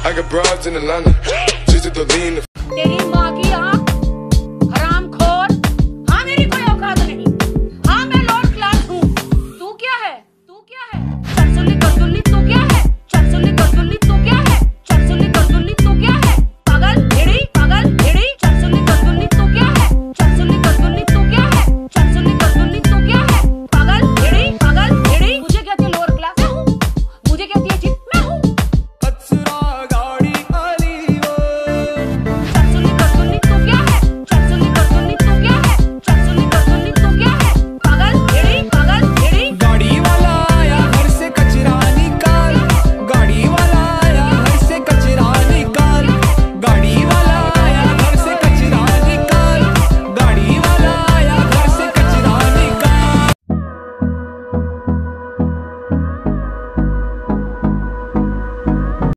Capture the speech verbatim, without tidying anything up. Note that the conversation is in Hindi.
I got broads in Atlanta, just to lean. तेरी माँ की आँख